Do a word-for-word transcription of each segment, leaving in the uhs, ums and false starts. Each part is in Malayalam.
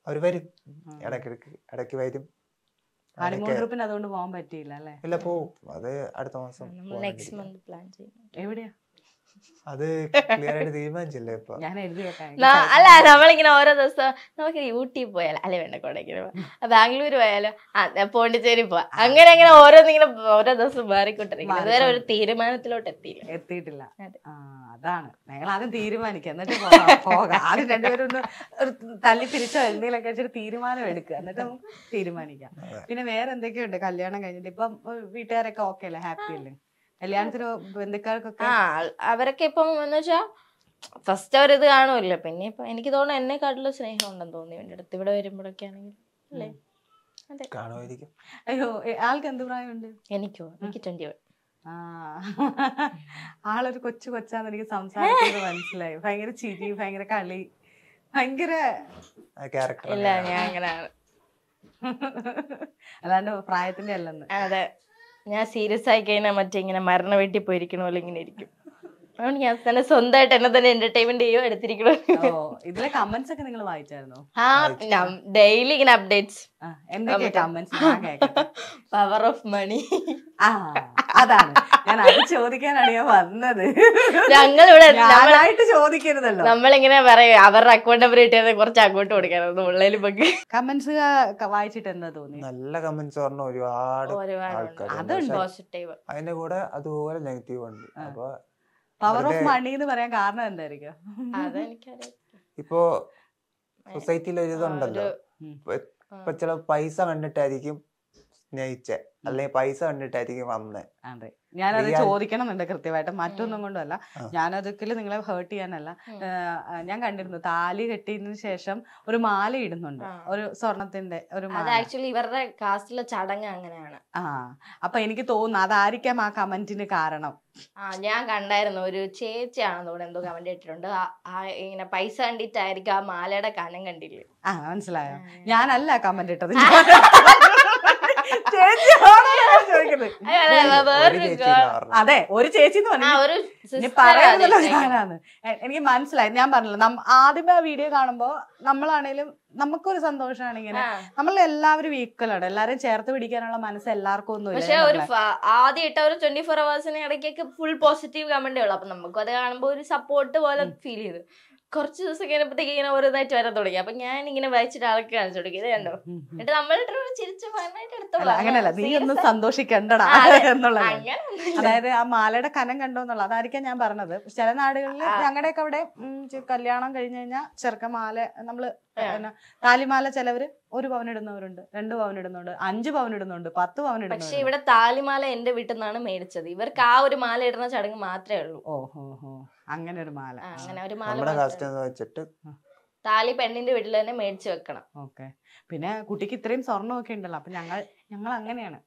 അവര് വരും ഇടയ്ക്കിടയ്ക്ക് ഇടയ്ക്ക് വരും. ഹണിമൂൺ ട്രിപ്പിന് അതുകൊണ്ട് പോകാൻ പറ്റിയില്ല അല്ലേ? ഇല്ല, പോവും. അത് അടുത്ത മാസം നെക്സ്റ്റ് മന്ത് പ്ലാൻ ചെയ്യും. എവിടെയാ അത് ക്ലിയർ ആയിട്ട് തീരുമാനിച്ചില്ലേ ഇപ്പൊ? ഞാൻ എഴുതി അല്ല നമ്മളിങ്ങനെ ഓരോ ദിവസം നമുക്ക് ഊട്ടി പോയാലോ, അല്ലെ വേണ്ട കൊടൈക്കനാല്, ബാംഗ്ലൂർ പോയാലോ, പോണ്ടിച്ചേരി പോവാ, അങ്ങനെ അങ്ങനെ ഓരോന്നിങ്ങനെ ഓരോ ദിവസം മാറിക്കൊണ്ടിരിക്കും. ഇതുവരെ ഒരു തീരുമാനത്തിലോട്ട് എത്തിയില്ല എത്തിയിട്ടില്ല അതാണ് ഞങ്ങൾ ആദ്യം തീരുമാനിക്കുക, എന്നിട്ട് പോകാം. ആദ്യം രണ്ടുപേരും ഒന്ന് ഒരു തല്ലി പിരിച്ചോ എന്തെങ്കിലുമൊക്കെ വെച്ചൊരു തീരുമാനം എടുക്കുക, എന്നിട്ട് നമുക്ക് തീരുമാനിക്കാം. പിന്നെ വേറെ എന്തൊക്കെയുണ്ട് കല്യാണം കഴിഞ്ഞിട്ട്? ഇപ്പം വീട്ടുകാരൊക്കെ ഓക്കെ അല്ലേ, ഹാപ്പി അല്ലേ? കല്യാണത്തിന് ബന്ധുക്കാർക്കൊക്കെ അവരൊക്കെ ഇപ്പം എന്ന് വെച്ചാ ഫസ്റ്റ് അവരിത് കാണുമല്ലോ, പിന്നെ ഇപ്പൊ എനിക്ക് തോന്നുന്നു എന്നെക്കാട്ടിലും സ്നേഹം ഉണ്ടെന്ന് തോന്നി എൻ്റെ അടുത്ത് ഇവിടെ വരുമ്പോഴൊക്കെ ആണെങ്കിൽ അല്ലേ? അതെ, കാണുമായിരിക്കും. അയ്യോ, ആൾക്ക് എന്ത് പ്രായമുണ്ട്? എനിക്കോ? എനിക്ക് ട്വന്റി വൺ. ആ ആളൊരു കൊച്ചു കൊച്ചാന്ന് എനിക്ക് സംസാരിക്കുന്നത് മനസ്സിലായി. ഭയങ്കര ചിരി, ഭയങ്കര കളി, ഭയങ്കര ഇല്ല ഞാൻ അങ്ങനെയാണ്, അല്ലാണ്ട് പ്രായത്തിന്റെ അല്ലെന്ന്. അതെ, ഞാൻ സീരിയസ് ആയി കഴിഞ്ഞാൽ മറ്റേ ഇങ്ങനെ മരണ വീട്ടിൽ പോയിരിക്കണ പോലെ ഇങ്ങനെ ഇരിക്കും. അതുകൊണ്ട് ഞാൻ തന്നെ സ്വന്തമായിട്ട് എന്നെ തന്നെ എന്റർടൈൻമെന്റ് ചെയ്യോ എടുത്തിരിക്കണോ. ഇതിലെ കമന്റ്സ് ഒക്കെ നിങ്ങൾ വായിച്ചായിരുന്നോ? ആ, ഡെയിലി ഇങ്ങനെ അപ്ഡേറ്റ്സ്. Power of money. ആ അതാണ് ഞാൻ അത് ചോദിക്കാനാണ് ഞാൻ വന്നത്. ഞങ്ങളിവിടെ നമ്മളായിട്ട് ചോദിക്കരുതല്ലോ. നമ്മളിങ്ങനെ പറയും അവരുടെ അക്കൗണ്ട് നമ്പർ കിട്ടിയത് കുറച്ച് അങ്ങോട്ട് കൊടുക്കാനായിരുന്നു ഉള്ളതിൽ. കമന്റ്സ് വായിച്ചിട്ട് എന്താ തോന്നി? നല്ല കമന്റ്സ് പറഞ്ഞ ഒരുപാട് അതുണ്ട് പോസിറ്റീവ്, അതിന്റെ കൂടെ അതുപോലെ നെഗറ്റീവ് ഉണ്ട്. അപ്പൊ പവർ ഓഫ് മണി എന്ന് പറയാൻ കാരണം എന്തായിരിക്കും? അതെനിക്കറിയാം. ഇപ്പൊ സൊസൈറ്റിയിൽ ഒരു ഇതുണ്ടല്ലോ, ഇപ്പൊ ചില പൈസ കണ്ടിട്ടായിരിക്കും സ്നേഹിച്ചേ, അല്ലെങ്കിൽ പൈസ കണ്ടിട്ടായിരിക്കും വന്നേ. അതെ, ഞാനത് ചോദിക്കണം എന്നുണ്ട് കൃത്യമായിട്ട്, മറ്റൊന്നും കൊണ്ടല്ല. ഞാനതൊക്കെ നിങ്ങളെ ഹേർട്ട് ചെയ്യാനല്ല. ഞാൻ കണ്ടിരുന്നു താലി കെട്ടിയതിനു ശേഷം ഒരു മാല ഇടുന്നുണ്ട്, ഒരു സ്വർണത്തിന്റെ ഒരു മാല. ആക്ച്വലി ഇവരുടെ കാസ്റ്റിലെ ചടങ്ങ് അങ്ങനെയാണ്. ആ അപ്പൊ എനിക്ക് തോന്നുന്നു അതായിരിക്കാം ആ കമന്റിന് കാരണം. ആ ഞാൻ കണ്ടായിരുന്നു, ഒരു ചേച്ചിയാണെന്ന് ഇവിടെ എന്തോ കമന്റ് ഇട്ടിട്ടുണ്ട്, ഇങ്ങനെ പൈസ കണ്ടിട്ടായിരിക്കും ആ മാലയുടെ കനം കണ്ടില്ലേ. ആ മനസ്സിലായോ? ഞാനല്ല കമന്റ് ഇട്ടത്, അതെ ഒരു ചേച്ചി പറയുന്നല്ലോ ഞാനാണ്. എനിക്ക് മനസ്സിലായി. ഞാൻ പറഞ്ഞല്ലോ, ആദ്യമേ ആ വീഡിയോ കാണുമ്പോ നമ്മളാണേലും നമുക്കൊരു സന്തോഷമാണ് ഇങ്ങനെ, നമ്മൾ എല്ലാവരും ഈക്വലാണ്, എല്ലാരും ചേർത്ത് പിടിക്കാനുള്ള മനസ്സ് എല്ലാവർക്കും ഒന്നും ഇല്ല. പക്ഷെ ഒരു ആദ്യം ഇട്ട ഒരു ട്വന്റി ഫോർ അവേഴ്സിന് ഇടയ്ക്കൊക്കെ ഫുൾ പോസിറ്റീവ് കമന്റേ ഉള്ളു. അപ്പൊ നമുക്കും അത് കാണുമ്പോ ഒരു സപ്പോർട്ട് പോലെ ഫീൽ ചെയ്തു. കുറച്ച് ദിവസം കഴിഞ്ഞപ്പോഴത്തേക്ക് ഇങ്ങനെ ഓരോന്നായിട്ട് വരാൻ തുടങ്ങി. അപ്പൊ ഞാൻ ഇങ്ങനെ വായിച്ചിട്ട് ആൾക്ക് കാണിച്ചു കൊടുക്കും, ഇത് കണ്ടോ, എന്നിട്ട് നമ്മളിട്ട് ചിരിച്ച് ഫാനായിട്ട് എടുത്തോളാം. അങ്ങനെയല്ല, നീ ഒന്നും സന്തോഷിക്കണ്ടടാ എന്നുള്ളത്. അതായത് ആ മാലയുടെ കനം കണ്ടോ എന്നുള്ള അതായിരിക്കാം ഞാൻ പറഞ്ഞത്. ചില നാടുകളിൽ ഞങ്ങളുടെയൊക്കെ അവിടെ കല്യാണം കഴിഞ്ഞു കഴിഞ്ഞാൽ ചെറുക്കൻ മാല, നമ്മള് താലിമാല ചിലവര് ഒരു പവൻ ഇടുന്നവരുണ്ട്, രണ്ട് പവൻ ഇടുന്നുണ്ട്, അഞ്ച് പവൻ ഇടുന്നുണ്ട്, പത്ത് പവൻ ഇടുന്നുണ്ട്. പക്ഷെ ഇവിടെ താലിമാല എന്റെ വീട്ടിൽ നിന്നാണ് മേടിച്ചത്. ഇവർക്ക് ആ ഒരു മാല ഇടുന്ന ചടങ്ങ് മാത്രമേ ഉള്ളൂ. ഓഹോ ഹോ, അങ്ങനെ ഒരു മാല. അങ്ങനെ ഒരു മാല വെച്ചിട്ട് താലി പെണ്ണിന്റെ വീട്ടിൽ തന്നെ മേടിച്ചു വെക്കണം. ഓക്കെ. പിന്നെ കുട്ടിക്ക് ഇത്രയും സ്വർണ്ണമൊക്കെ ഉണ്ടല്ലോ, അപ്പൊ ഞങ്ങൾ ഞങ്ങൾ അങ്ങനെയാണ്.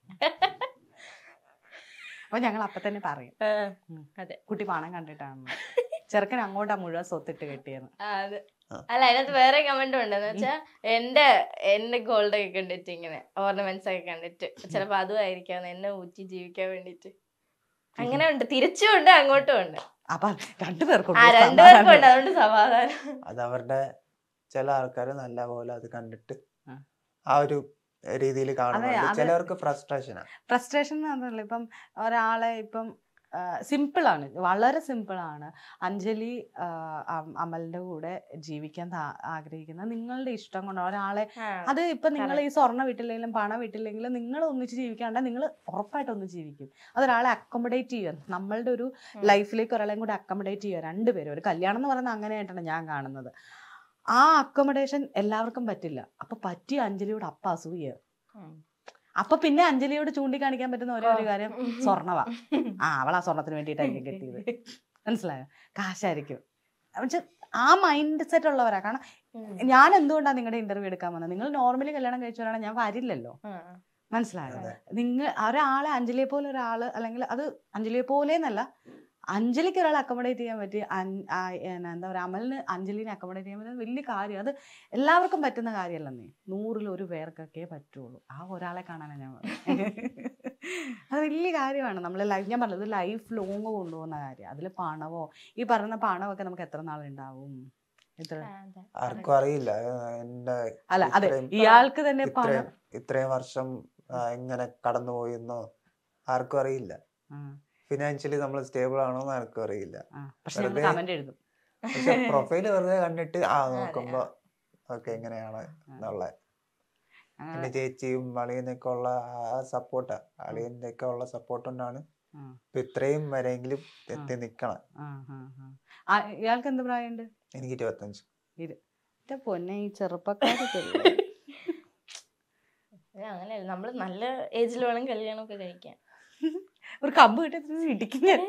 അപ്പൊ ഞങ്ങൾ അപ്പൊ തന്നെ പറയും, അതെ കുട്ടി പണം കണ്ടിട്ടാണ് ചെറുക്കൻ അങ്ങോട്ടാ മുഴുവൻ സ്വത്തിട്ട് കെട്ടിയത്. അതെ. അല്ല, അതിനകത്ത് വേറെ കമന്റ് ഉണ്ടെന്ന് വെച്ചാ എന്റെ എന്റെ ഗോൾഡ് ഒക്കെ കണ്ടിട്ട്, ഇങ്ങനെ ഓർണമെന്റ്സ് ഒക്കെ കണ്ടിട്ട് ചിലപ്പോ അതും ആയിരിക്കാം എന്നെ ഊറ്റി ജീവിക്കാൻ വേണ്ടിട്ട്. അങ്ങനെ ഉണ്ട്, തിരിച്ചും ഉണ്ട് അങ്ങോട്ടും ഉണ്ട്. അപ്പൊ രണ്ടുപേർക്കും രണ്ടുപേർക്കും ഉണ്ട്, അതുകൊണ്ട് സമാധാനം. അതവരുടെ ചില ആൾക്കാർ നല്ല പോലെ അത് കണ്ടിട്ട് ആ ഒരു രീതിയിൽ കാണുന്നുണ്ട്. ചിലവർക്ക് ഫ്രസ്ട്രേഷനാണ്. ഫ്രസ്ട്രേഷൻ എന്ന് പറഞ്ഞാൽ ഇപ്പം ഒരാളെ ഇപ്പം സിമ്പിളാണ്, വളരെ സിമ്പിളാണ്. അഞ്ജലി അമലിന്റെ കൂടെ ജീവിക്കാൻ ആഗ്രഹിക്കുന്ന നിങ്ങളുടെ ഇഷ്ടം കൊണ്ട് ഒരാളെ, അത് ഇപ്പൊ നിങ്ങൾ ഈ സ്വർണ്ണ വീട്ടില്ലെങ്കിലും പണം വീട്ടില്ലെങ്കിലും നിങ്ങൾ ഒന്നിച്ച് ജീവിക്കാണ്ട് നിങ്ങൾ ഉറപ്പായിട്ട് ഒന്ന് ജീവിക്കും. അതൊരാളെ അക്കോമഡേറ്റ് ചെയ്യാൻ, നമ്മളുടെ ഒരു ലൈഫിലേക്ക് ഒരാളെയും കൂടെ അക്കോമഡേറ്റ് ചെയ്യുക. രണ്ടുപേരും ഒരു കല്യാണം എന്ന് പറയുന്നത് അങ്ങനെയായിട്ടാണ് ഞാൻ കാണുന്നത്. ആ അക്കോമഡേഷൻ എല്ലാവർക്കും പറ്റില്ല. അപ്പൊ പറ്റിയ അഞ്ജലിയോട് അപ്പ അസൂയ. അപ്പൊ പിന്നെ അഞ്ജലിയോട് ചൂണ്ടിക്കാണിക്കാൻ പറ്റുന്ന ഒരേ ഒരു കാര്യം സ്വർണ്ണവാ. ആ അവൾ ആ സ്വർണത്തിന് വേണ്ടിയിട്ടായിരിക്കും കെട്ടിയത്, മനസ്സിലായോ? കാശായിരിക്കും. ആ മൈൻഡ് സെറ്റ് ഉള്ളവരാ. കാരണം ഞാൻ എന്തുകൊണ്ടാണ് നിങ്ങളുടെ ഇന്റർവ്യൂ എടുക്കാൻ വന്നത്? നിങ്ങൾ നോർമലി കല്യാണം കഴിച്ചവരാണ്, ഞാൻ വരില്ലല്ലോ, മനസ്സിലായോ? നിങ്ങൾ ഒരാളെ അഞ്ജലിയെ പോലെ ഒരാള്, അല്ലെങ്കിൽ അത് അഞ്ജലിയെ പോലെ എന്നല്ല, അഞ്ജലിക്ക് ഒരാളെ അക്കോമഡേറ്റ് ചെയ്യാൻ പറ്റി, എന്താ പറയുക, അമലിന് അഞ്ജലിനെ അക്കോമഡേറ്റ് ചെയ്യാൻ പറ്റുന്ന വലിയ കാര്യം. അത് എല്ലാവർക്കും പറ്റുന്ന കാര്യമല്ലെന്നേ, നൂറിൽ ഒരു പേർക്കൊക്കെ പറ്റുള്ളൂ. ആ ഒരാളെ കാണാനാണ് ഞാൻ പറഞ്ഞത്. അത് വലിയ കാര്യമാണ്. നമ്മൾ ലൈഫ്, ഞാൻ പറഞ്ഞത് ലൈഫ് ലോങ് കൊണ്ടുപോകുന്ന കാര്യം. അതിൽ പണമോ ഈ പറയുന്ന പണമൊക്കെ നമുക്ക് എത്ര നാളുണ്ടാവും? ഇത്ര ആർക്കും അറിയില്ല എന്റെ അല്ല അതെ ഇത്രയും ഇയാൾക്ക് തന്നെ ഇത്രയും പണം ഇത്രയും വർഷം ആ, എങ്ങനെ കടന്നുപോയെന്നോ ആർക്കും അറിയില്ല. ആ, ഫിനാൻഷ്യലി നമ്മൾ സ്റ്റേബിൾ ആണോന്ന് ആർക്കും അറിയില്ല. ആ. പക്ഷെ ഞങ്ങൾ വെറുതെ കമന്റ് എഴുതും. പക്ഷെ പ്രൊഫൈല് വെറുതെ കണ്ടിട്ട് ആ നോക്കുമ്പോ ഓക്കെ എങ്ങനെയാണ് എന്നുള്ള അങ്ങനെ എന്റെ ചേച്ചിയും അളിയനൊക്കെ ഉള്ള ആ സപ്പോർട്ടാ അളിയന്റെ ഒക്കെ ഉള്ള സപ്പോർട്ട് കൊണ്ടാണ് ആ, ഇപ്പൊ ഇത്രയും വരെയെങ്കിലും എത്തി നിക്കണം. ആ, ആ, ആ. ആ, ഇയാൾക്ക് എന്ത് പ്രായമുണ്ട്? എനിക്ക് ഇരുപത്തഞ്ച്. എന്റെ പൊന്നെ ഈ ചെറുപ്പക്കാരൊക്കെ അങ്ങനെയല്ല, നമ്മള് നല്ല ഏജിൽ വേണം കല്യാണം ഒക്കെ കഴിക്കാൻ. ഒരു കമ്പ് കിട്ടി ഇടിക്കും ഞാൻ.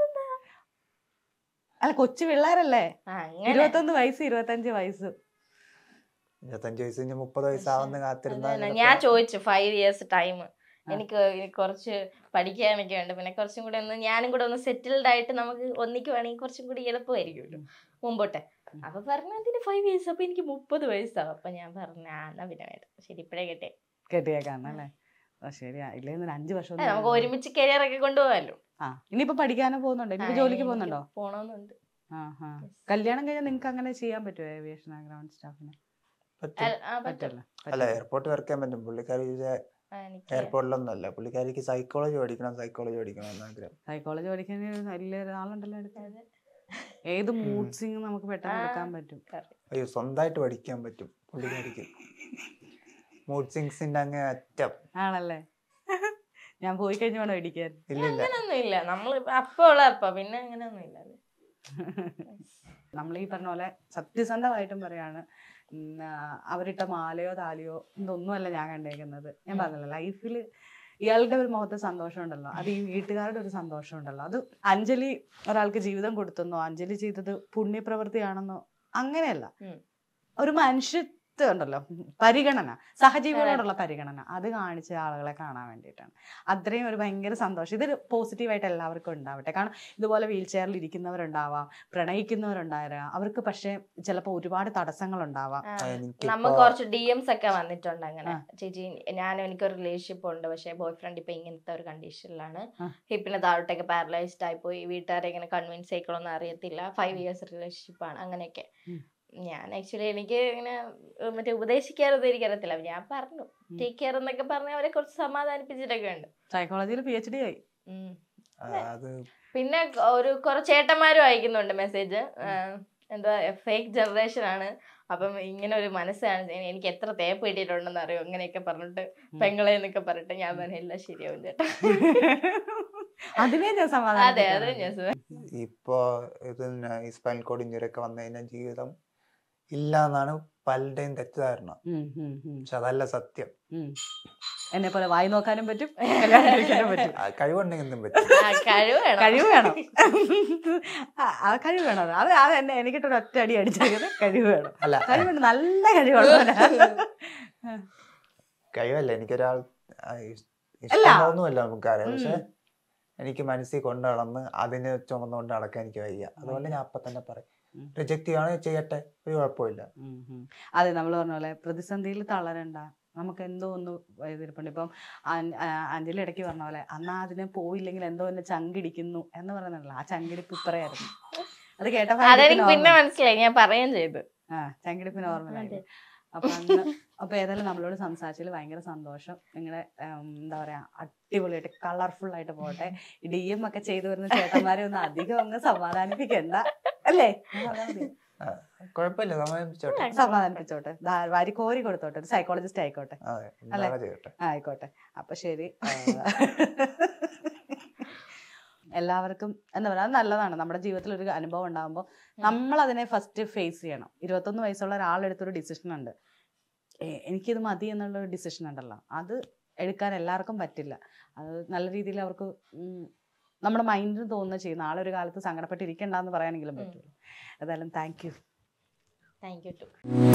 അല്ല കൊച്ചു പിള്ളേരല്ലേ, ആ, അങ്ങനെ ഇരുപത്തൊന്ന് വയസ്സ് ഇരുപത്തഞ്ച് വയസ്സ്. ഇരുപത്തഞ്ച് വയസ്സ് കഴിഞ്ഞ് മുപ്പത് വയസ്സാവുന്ന കാത്തിരുന്നാൽ അതന്നെ ഞാൻ ചോദിച്ചു ഫൈവ് ഇയേഴ്സ് ടൈം. എനിക്ക് കുറച്ച് പഠിക്കാനൊക്കെ ഉണ്ട്, പിന്നെ കുറച്ചും കൂടെ ഒന്ന് ഞാനും കൂടെ ഒന്ന് സെറ്റിൽഡ് ആയിട്ട് നമുക്ക് ഒന്നിക്കുവാണെങ്കിൽ കുറച്ചും കൂടി എളുപ്പമായിരിക്കുമല്ലോ മുമ്പോട്ടെ. അപ്പൊ പറഞ്ഞു അതിന് ഫൈവ് ഇയേഴ്സ്, അപ്പൊ എനിക്ക് മുപ്പത് വയസ്സാവും. അപ്പൊ ഞാൻ പറഞ്ഞു ആ എന്നാ പിന്നെ വേണ്ട, ശരി ഇപ്പഴേ കേട്ടെ കെട്ടിയേക്കാന്നല്ലേ. ശരിയാ, ഇല്ലെന്ന് അഞ്ചു വർഷം നമുക്ക് ഒരുമിച്ച് കരിയർ ഒക്കെ കൊണ്ടുപോകാമല്ലോ. ആ ഇനിയിപ്പോ പഠിക്കാനോ പോകുന്നുണ്ടോ? ഇനിയിപ്പോ ജോലിക്ക് പോകുന്നുണ്ടോ? പോണോന്നുണ്ട്. ആ ആ കല്യാണം കഴിഞ്ഞാൽ നിങ്ങൾക്ക് അങ്ങനെ ചെയ്യാൻ പറ്റുമോ ഏവിയേഷൻ ഗ്രൗണ്ട് സ്റ്റാഫിന്? പറ്റല്ല. അല്ല എയർപോർട്ട് വർക്ക് ചെയ്യാൻ പറ്റും. പുള്ളിക്കാരി എയർപോർട്ടിലൊന്നും അല്ല, പുള്ളിക്കാരിക്ക് സൈക്കോളജി പഠിക്കണം സൈക്കോളജി പഠിക്കണം എന്നാഗ്രഹം. സൈക്കോളജി പഠിക്കാൻ വലിയൊരാളുണ്ടല്ലോ അടുത്ത്. ഏത് മൂഡ് സ്വിങ് നമുക്ക് പെട്ടെന്ന് എടുക്കാൻ പറ്റും. അയ്യോ സ്വന്തമായിട്ട് പഠിക്കാൻ പറ്റും പുള്ളിക്കാരിക്ക്. മൂഡ് സ്വിങ്സിന്റെ അങ്ങ് അറ്റം ആണല്ലേ. ഞാൻ പോയി കഴിഞ്ഞ് വേണം ഇടിക്കാൻ. അങ്ങനൊന്നും ഇല്ല, നമ്മള് അപ്പൊ ഉള്ള അപ്പ പിന്നെ അങ്ങനെയൊന്നും ഇല്ല. നമ്മൾ ഈ പറഞ്ഞ പോലെ സത്യസന്ധമായിട്ടും പറയാണ്, അവരിട്ട മാലയോ താലിയോ ഇതൊന്നുമല്ല ഞാൻ കണ്ടേക്കുന്നത്. ഞാൻ പറഞ്ഞല്ലോ ലൈഫിൽ ഇയാളുടെ ഒരു മുഖത്ത് സന്തോഷം ഉണ്ടല്ലോ, അത് ഈ വീട്ടുകാരുടെ ഒരു സന്തോഷം ഉണ്ടല്ലോ. അത് അഞ്ജലി ഒരാൾക്ക് ജീവിതം കൊടുത്തെന്നോ അഞ്ജലി ചെയ്തത് പുണ്യപ്രവൃത്തിയാണെന്നോ അങ്ങനെയല്ല. ഒരു മനുഷ്യ ഉണ്ടല്ലോ പരിഗണന, സഹജീവികളോടുള്ള പരിഗണന, അത് കാണിച്ച ആളുകളെ കാണാൻ വേണ്ടിയിട്ടാണ്. അത്രയും ഒരു ഭയങ്കര സന്തോഷം. ഇത് പോസിറ്റീവായിട്ട് എല്ലാവർക്കും ഉണ്ടാവട്ടെ. കാരണം ഇതുപോലെ വീൽ ചെയറിൽ ഇരിക്കുന്നവരുണ്ടാവാം, പ്രണയിക്കുന്നവരുണ്ടാവാം, അവർക്ക് പക്ഷെ ചിലപ്പോൾ ഒരുപാട് തടസ്സങ്ങൾ ഉണ്ടാവാം. നമുക്ക് കുറച്ച് ഡി എംസ് ഒക്കെ വന്നിട്ടുണ്ട് അങ്ങനെ, ചേച്ചി ഞാനും എനിക്കൊരു റിലേഷൻഷിപ്പ് ഉണ്ട്, പക്ഷെ ബോയ് ഫ്രണ്ട് ഇപ്പൊ ഇങ്ങനത്തെ ഒരു കണ്ടീഷനിലാണ്, ഹിപ്പിന് താഴോട്ടൊക്കെ പാരലൈസ്ഡ് ആയി പോയി, വീട്ടുകാരെ ഇങ്ങനെ കൺവിൻസ് ആയിക്കോളൊന്നും അറിയത്തില്ല, ഫൈവ് ഇയേഴ്സ് റിലേഷൻഷിപ്പ് ആണ് അങ്ങനെയൊക്കെ. ഞാൻ ആക്ച്വലി എനിക്ക് ഇങ്ങനെ മറ്റേ ഉപദേശിക്കാറൊന്നും എനിക്കറിയത്തില്ല. ഞാൻ പറഞ്ഞു ടേക്ക് കെയർ എന്നൊക്കെ പറഞ്ഞ് അവരെ കുറച്ച് സമാധാനിപ്പിച്ചിട്ടൊക്കെ ഉണ്ട്. സൈക്കോളജിയിൽ പി എച്ച് ഡി ആയി. പിന്നെ ഒരു കുറച്ച് ചേട്ടന്മാരും അയക്കുന്നുണ്ട് മെസ്സേജ്, എന്താ ഫേക്ക് ജനറേഷൻ ആണ്, അപ്പം ഇങ്ങനെ ഒരു മനസ്സാണ്, എനിക്ക് എത്ര തേപ്പ് കിട്ടിയിട്ടുണ്ടെന്ന് അറിയോ അങ്ങനെയൊക്കെ പറഞ്ഞിട്ട് പെങ്ങളെ എന്നൊക്കെ പറഞ്ഞിട്ട്. ഞാൻ പറഞ്ഞ എല്ലാം ശരിയാവും ചേട്ടാ. അതിനെ ഞാൻ സമാധാനം. അതെ അതെ ഞാൻ ഇപ്പോ ഇത് സ്പൈനൽ കോഡ് ഇഞ്ചുറി ഒക്കെ വന്നു കഴിഞ്ഞാൽ ജീവിതം ഇല്ല എന്നാണ് പലരുടെയും തെറ്റിദ്ധാരണ. പക്ഷെ അതല്ല സത്യം. എന്നെ പോലെ വായി നോക്കാനും പറ്റും, കഴിവുണ്ടെങ്കിൽ എന്തും പറ്റും. കഴിവ് വേണം, കഴിവ് വേണം, ആ കഴിവ് വേണം. അത് അത് എന്നെ എനിക്കിട്ടൊരു ഒറ്റ അടി അടിച്ചത് കഴിവ് വേണം. അല്ല കഴിവുണ്ട്, നല്ല കഴിവുള്ള കഴിവല്ല എനിക്കൊരാൾ ഇഷ്ടമൊന്നുമല്ല നമുക്കറിയാം, പക്ഷെ എനിക്ക് മനസ്സിൽ കൊണ്ടു നടന്ന് അതിന് ചുമന്നുകൊണ്ട് നടക്കാൻ എനിക്ക് വയ്യ. അതുകൊണ്ട് ഞാൻ അപ്പൊ തന്നെ പറയും റിജക്റ്റ് ചെയ്യുകയാണ് ചെയ്യട്ടെ, ഒരു കുഴപ്പമില്ല. അതെ നമ്മൾ പറഞ്ഞ പോലെ പ്രതിസന്ധിയിൽ തളരണ്ട. നമുക്ക് എന്തോ ഒന്ന് എതിർപ്പുണ്ട്. ഇപ്പം അഞ്ജലി ഇടയ്ക്ക് പറഞ്ഞ പോലെ അന്നാ അതിനെ പോയില്ലെങ്കിൽ എന്തോ എന്നെ ചങ്കിടിക്കുന്നു എന്ന് പറയുന്നുണ്ടല്ലോ, ആ ചങ്കിടിപ്പ് ഇപ്പറയായിരുന്നു. അത് കേട്ടപ്പോ പിന്നെ മനസ്സിലായി, ഞാൻ പറയുകയും ചെയ്തു. ആ ചങ്കിടിപ്പിന് ഓർമ്മയിലായി. അപ്പൊ അന്ന് അപ്പൊ ഏതായാലും നമ്മളോട് സംസാരിച്ചതിൽ ഭയങ്കര സന്തോഷം. നിങ്ങളുടെ എന്താ പറയാ അടിപൊളിയായിട്ട് കളർഫുൾ ആയിട്ട് പോട്ടെ. ഡി എം ഒക്കെ ചെയ്തു വരുന്ന ചേട്ടന്മാരെ ഒന്ന് അധികം അങ്ങ് സമാധാനിപ്പിക്കണ്ട അല്ലേ? കുഴപ്പമില്ല, സമാധാനിപ്പിച്ചോട്ടെ, വാരി കോരി കൊടുത്തോട്ടെ, ഒരു സൈക്കോളജിസ്റ്റ് ആയിക്കോട്ടെ അല്ലേ? ആയിക്കോട്ടെ. അപ്പൊ ശരി. എല്ലാവർക്കും എന്താ പറയുക, അത് നല്ലതാണ്. നമ്മുടെ ജീവിതത്തിൽ ഒരു അനുഭവം ഉണ്ടാകുമ്പോൾ നമ്മൾ അതിനെ ഫസ്റ്റ് ഫേസ് ചെയ്യണം. ഇരുപത്തൊന്ന് വയസ്സുള്ള ഒരാളെടുത്തൊരു ഡിസിഷൻ ഉണ്ട്, എനിക്കിത് മതി എന്നുള്ള ഒരു ഡിസിഷൻ ഉണ്ടല്ലോ, അത് എടുക്കാൻ എല്ലാവർക്കും പറ്റില്ല. അത് നല്ല രീതിയിൽ അവർക്ക് നമ്മുടെ മൈൻഡിന് തോന്നുന്ന ചെയ്യും. നാളെ ഒരു കാലത്ത് സങ്കടപ്പെട്ടിരിക്കണ്ടെന്ന് പറയാനെങ്കിലും പറ്റുള്ളൂ. ഏതായാലും താങ്ക് യു. Thank you.